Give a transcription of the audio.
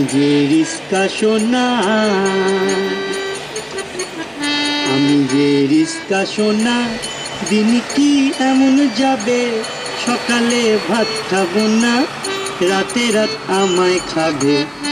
যে রিস্কা সোনা, আমি যে রিস্কা সোনা, দিন কি এমন যাবে, সকালে ভাত খাবো না, রাতে রাত আমায় খাবে।